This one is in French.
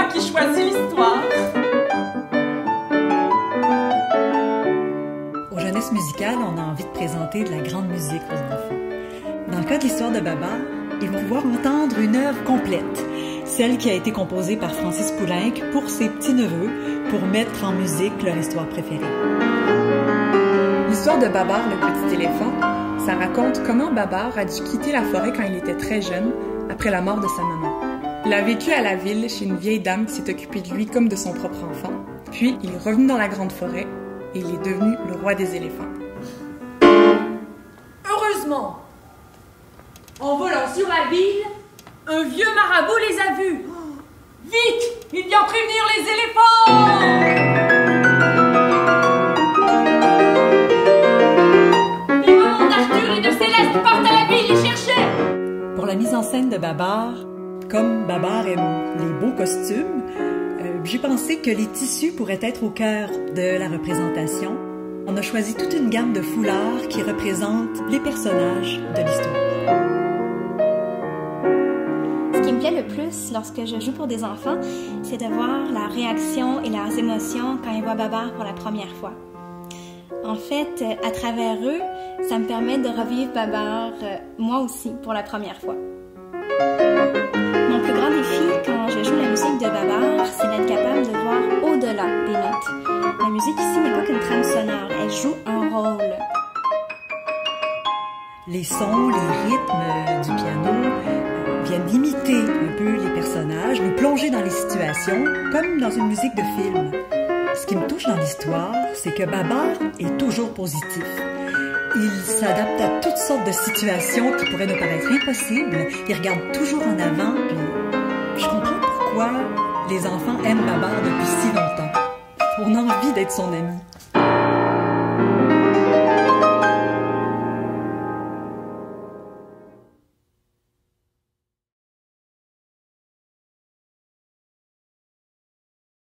qui choisis l'histoire. Au Jeunesse musicale, on a envie de présenter de la grande musique aux enfants. Dans le cas de l'histoire de Babar, ils vont pouvoir entendre une œuvre complète, celle qui a été composée par Francis Poulenc pour ses petits-neveux, pour mettre en musique leur histoire préférée. L'histoire de Babar, le petit éléphant, ça raconte comment Babar a dû quitter la forêt quand il était très jeune, après la mort de sa maman. Il a vécu à la ville chez une vieille dame qui s'est occupée de lui comme de son propre enfant. Puis, il est revenu dans la grande forêt et il est devenu le roi des éléphants. Heureusement, en volant sur la ville, un vieux marabout les a vus. Vite, il vient prévenir les éléphants! Les mamans d'Arthur et de Céleste partent à la ville les chercher! Pour la mise en scène de Babar, comme Babar aime les beaux costumes, j'ai pensé que les tissus pourraient être au cœur de la représentation. On a choisi toute une gamme de foulards qui représentent les personnages de l'histoire. Ce qui me plaît le plus lorsque je joue pour des enfants, c'est de voir la réaction et leurs émotions quand ils voient Babar pour la première fois. En fait, à travers eux, ça me permet de revivre Babar, moi aussi, pour la première fois. Mon plus grand défi quand je joue la musique de Babar, c'est d'être capable de voir au-delà des notes. La musique ici n'est pas qu'une trame sonore, elle joue un rôle. Les sons, les rythmes du piano viennent imiter un peu les personnages, nous plonger dans les situations, comme dans une musique de film. Ce qui me touche dans l'histoire, c'est que Babar est toujours positif. Il s'adapte à toutes sortes de situations qui pourraient nous paraître impossibles. Il regarde toujours en avant, puis je comprends pourquoi les enfants aiment Babar depuis si longtemps. On a envie d'être son ami.